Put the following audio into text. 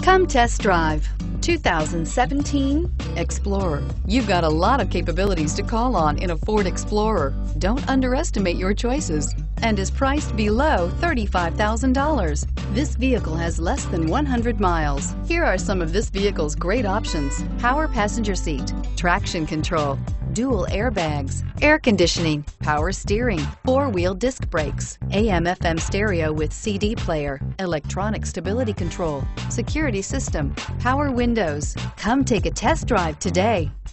Come test drive 2017 Explorer. You've got a lot of capabilities to call on in a Ford Explorer. Don't underestimate your choices, and is priced below $35,000. This vehicle has less than 100 miles. Here are some of this vehicle's great options: power passenger seat, traction control, dual airbags, air conditioning, power steering, four-wheel disc brakes, AM/FM stereo with CD player, electronic stability control, security system, power windows. Come take a test drive today.